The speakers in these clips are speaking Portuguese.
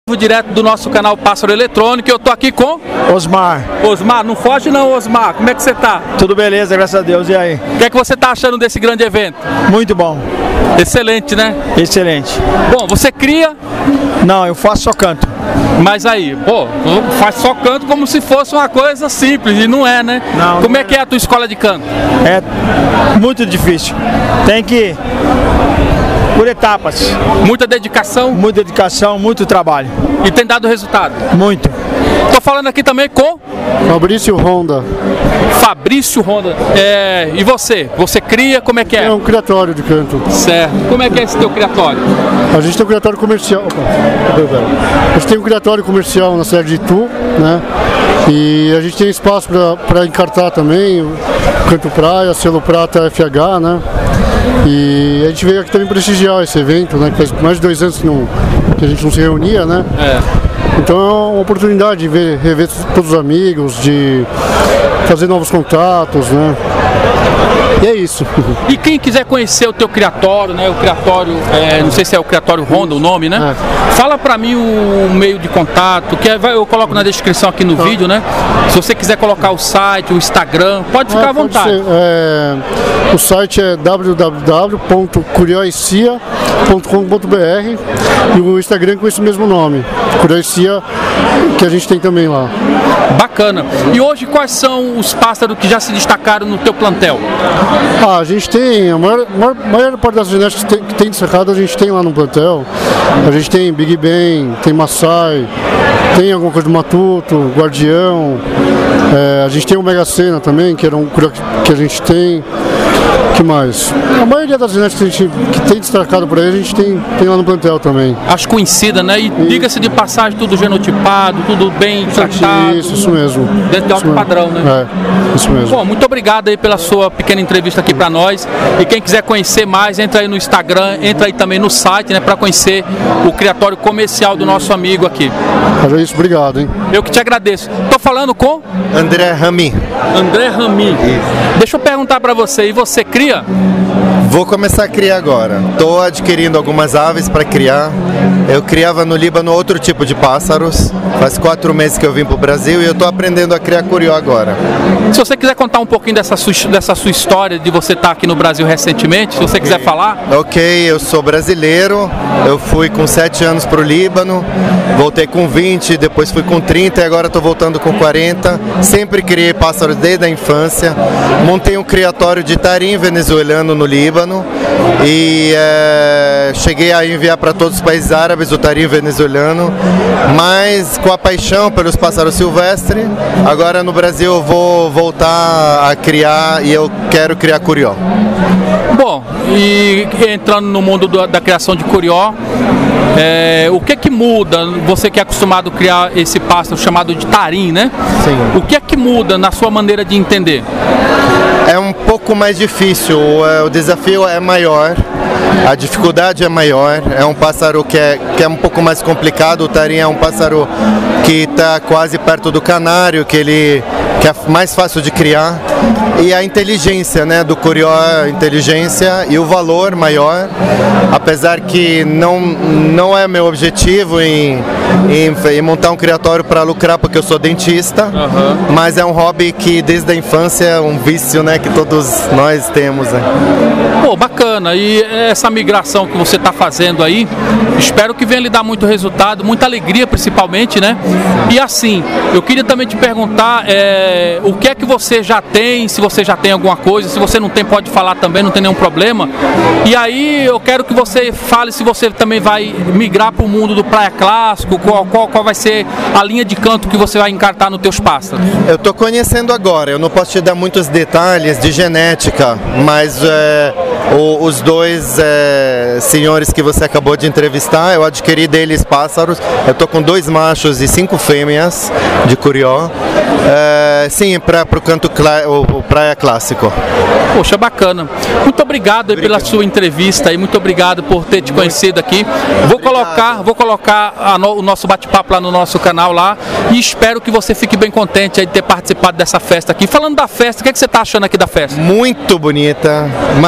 Direto do nosso canal Pássaro Eletrônico, eu tô aqui com Osmar. Osmar, não foge não, Osmar. Como é que você tá? Tudo beleza, graças a Deus. E aí? O que é que você tá achando desse grande evento? Muito bom. Excelente, né? Excelente. Bom, você cria? Não, eu faço só canto. Mas aí, pô, faz só canto como se fosse uma coisa simples, e não é, né? Não, como não é que é a tua escola de canto? É muito difícil. Tem que... por etapas. Muita dedicação? Muita dedicação, muito trabalho. E tem dado resultado? Muito. Tô falando aqui também com Fabrício Honda. Fabrício Honda. E você? Você cria? Como é que é? É um criatório de canto. Certo. Como é que é esse teu criatório? A gente tem um criatório comercial. A gente tem um criatório comercial na cidade de Itu, né? E a gente tem espaço para encartar também, Canto Praia, selo Prata FH, né? E a gente veio aqui também prestigiar esse evento, né? Que faz mais de 2 anos que a gente não se reunia, né? Então é uma oportunidade de rever todos os amigos, de fazer novos contatos, né? E é isso. E quem quiser conhecer o teu criatório, né? O criatório, não sei se é o Criatório Honda o nome, né? Fala pra mim o meio de contato, que eu coloco na descrição aqui no vídeo, né? Se você quiser colocar o site, o Instagram, pode ficar à vontade. O site é www.curioisia.com.br e o Instagram com esse mesmo nome, Curioisia, que a gente tem também lá. Bacana. E hoje quais são os pássaros que já se destacaram no teu plantel? A gente tem, a maior parte das genéticas que tem destacado a gente tem lá no plantel. A gente tem Big Ben, tem Maasai, tem alguma coisa do Matuto, Guardião. A gente tem o Mega Sena também, que era um que a gente tem. O que mais? A maioria das genéticas que tem destacado por aí, a gente tem lá no plantel também. As conhecidas, né? E diga-se de passagem, tudo genotipado, tudo bem tratado. Isso mesmo. Dentro de alto padrão, né? Isso mesmo. Bom, muito obrigado aí pela sua pequena entrevista aqui para nós. E quem quiser conhecer mais, entra aí no Instagram, entra aí também no site, né? Para conhecer o criatório comercial do nosso amigo aqui. É isso, obrigado, hein? Eu que te agradeço. Tô falando com André Rami. André Rami. Deixa eu perguntar para você, e você cria? Vou começar a criar agora. Estou adquirindo algumas aves para criar. Eu criava no Líbano outro tipo de pássaros. Faz 4 meses que eu vim para o Brasil e eu estou aprendendo a criar curió agora. Se você quiser contar um pouquinho dessa sua história de você estar aqui no Brasil recentemente, se você quiser falar. Ok, eu sou brasileiro. Eu fui com 7 anos para o Líbano. Voltei com 20, depois fui com 30 e agora estou voltando com 40. Sempre criei pássaros desde a infância. Montei um criatório de tarim venezuelano no Líbano e cheguei a enviar para todos os países árabes o tarim venezuelano, mas com a paixão pelos pássaros silvestres, agora no Brasil eu vou voltar a criar e eu quero criar curió. Bom, e entrando no mundo da criação de curió, o que é que muda? Você que é acostumado a criar esse pássaro chamado de tarim, né? Sim. O que é que muda na sua maneira de entender? É um pouco mais difícil, o desafio é maior, a dificuldade é maior, é um pássaro que é um pouco mais complicado. O tarim é um pássaro que está quase perto do canário, que é mais fácil de criar, e a inteligência, né, do curió, a inteligência e o valor maior, apesar que não é meu objetivo em montar um criatório para lucrar, porque eu sou dentista, mas é um hobby que desde a infância é um vício, né, que todos nós temos, né? Pô, bacana. E essa migração que você está fazendo aí, espero que venha lhe dar muito resultado, muita alegria principalmente, né? E assim, eu queria também te perguntar o que é que você já tem, se você já tem alguma coisa, se você não tem, pode falar também, não tem nenhum problema. E aí eu quero que você fale se você também vai migrar para o mundo do praia clássico, qual vai ser a linha de canto que você vai encartar nos teus pássaros. Eu estou conhecendo agora, eu não posso te dar muitos detalhes de genética, mas os dois senhores que você acabou de entrevistar, eu adquiri deles pássaros. Eu estou com 2 machos e 5 fêmeas de curió. Sim, para o canto o praia clássico. Poxa, bacana. Muito obrigado pela sua entrevista e muito obrigado por ter te conhecido aqui. Vou colocar o nosso bate-papo lá no nosso canal lá e espero que você fique bem contente aí de ter participado dessa festa aqui. Falando da festa, o que é que você está achando aqui da festa? Muito bonita, maravilhosa.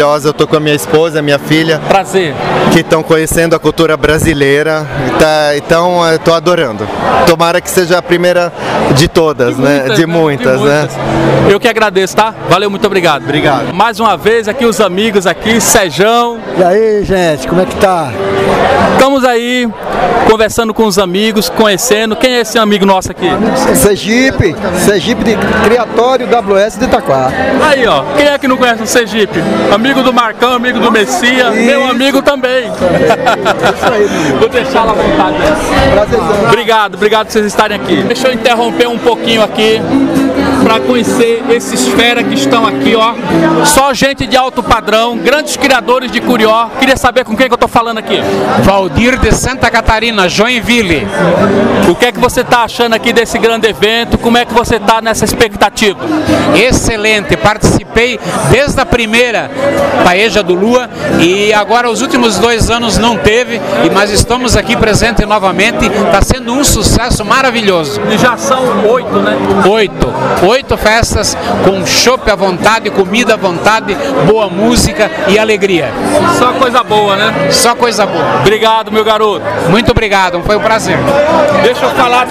maravilhosa. Eu tô com a minha esposa, a minha filha. Prazer. Que estão conhecendo a cultura brasileira. Então, eu tô adorando. Tomara que seja a primeira de todas, né? De muitas, né? Eu que agradeço, tá? Valeu, muito obrigado. Obrigado. Mais uma vez aqui os amigos aqui, Sejão. E aí, gente, como é que tá? Estamos aí conversando com os amigos, conhecendo. Quem é esse amigo nosso aqui? Sergipe de Criatório WS de Itaquá. Aí, ó. Quem é que não conhece o Sergipe? Amigo do Marcão, amigo do Messias, meu amigo também. Vou deixar lá à vontade. Obrigado por vocês estarem aqui. Deixa eu interromper um pouquinho aqui para conhecer esses fera que estão aqui, ó. Só gente de alto padrão, grandes criadores de curió. Queria saber com quem que eu tô falando aqui. Valdir de Santa Catarina, Joinville. O que é que você tá achando aqui desse grande evento? Como é que você tá nessa expectativa? Excelente, participei desde a primeira Paeja do Lua e agora os últimos 2 anos não teve, mas estamos aqui presentes novamente. Está sendo um sucesso maravilhoso. E já são 8, né? 8 festas com chopp à vontade, comida à vontade, boa música e alegria. Só coisa boa, né? Só coisa boa. Obrigado, meu garoto. Muito obrigado, foi um prazer. Deixa eu falar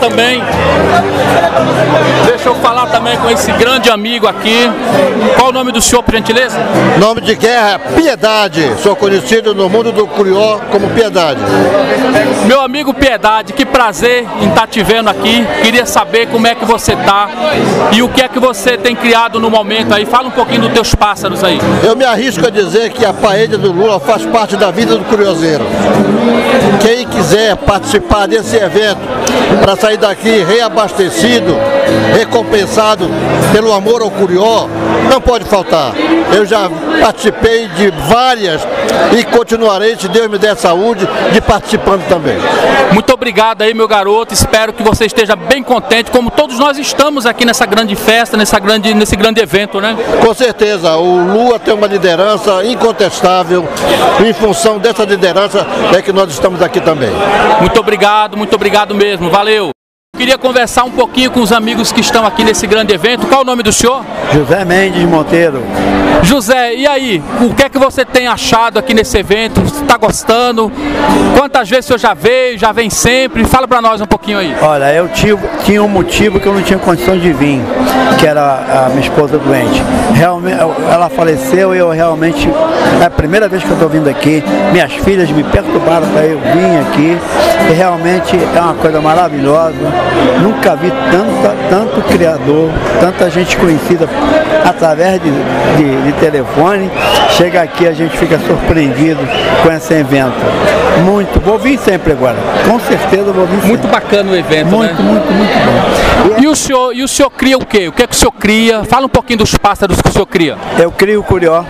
também com esse grande amigo aqui. Qual o nome do senhor, por gentileza? Nome de guerra, Piedade. Sou conhecido no mundo do curió como Piedade. Meu amigo Piedade, que prazer em estar te vendo aqui. Queria saber como é que você tá e o que é que você tem criado no momento aí. Fala um pouquinho dos teus pássaros aí. Eu me arrisco a dizer que a Paeja do Lula faz parte da vida do curioseiro. Quem quiser participar desse evento para sair daqui reabastecido, recompensado pelo amor ao curió, não pode faltar. Eu já participei de várias e continuarei, se Deus me der saúde, de participando também. Muito obrigado aí, meu garoto. Espero que você esteja bem contente, como todos nós estamos aqui nessa grande festa, nesse grande evento, né? Com certeza, o Lua tem uma liderança incontestável. Em função dessa liderança é que nós estamos aqui também. Muito obrigado mesmo. Valeu. Queria conversar um pouquinho com os amigos que estão aqui nesse grande evento. Qual o nome do senhor? José Mendes Monteiro. José, e aí? O que é que você tem achado aqui nesse evento? Você está gostando? Quantas vezes o senhor já veio? Já vem sempre? Fala para nós um pouquinho aí. Olha, eu tinha um motivo que eu não tinha condição de vir, que era a minha esposa doente. Realmente, ela faleceu e eu realmente, é a primeira vez que eu estou vindo aqui. Minhas filhas me perturbaram para eu vir aqui e realmente é uma coisa maravilhosa. Nunca vi tanto criador, tanta gente conhecida através de telefone. Chega aqui, a gente fica surpreendido com esse evento. Vou vir sempre agora. Com certeza vou vir sempre. Muito bacana o evento, muito bom. E o senhor cria o quê? O que é que o senhor cria? Fala um pouquinho dos pássaros que o senhor cria. Eu crio o curió,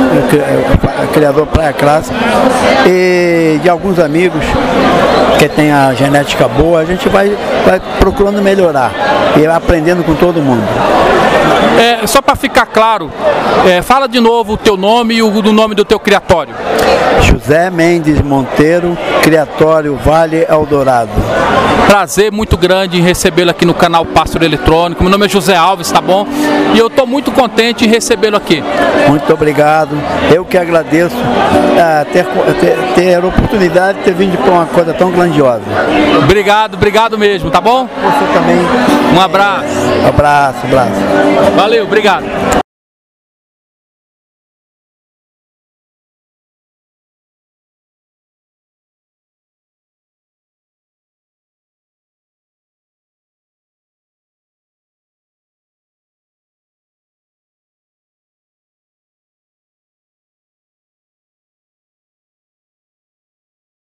criador Praia Clássica, e de alguns amigos que tem a genética boa, a gente vai procurando melhorar e aprendendo com todo mundo. Só para ficar claro, fala de novo o teu nome e o nome do teu criatório. José Mendes Monteiro, Criatório Vale Eldorado. Prazer muito grande em recebê-lo aqui no canal Pássaro Eletrônico. Meu nome é José Alves, tá bom? E eu estou muito contente em recebê-lo aqui. Muito obrigado. Eu que agradeço ter a oportunidade de ter vindo para uma coisa tão grandiosa. Obrigado mesmo, tá bom? Você também. Um abraço. Abraço. Valeu, obrigado.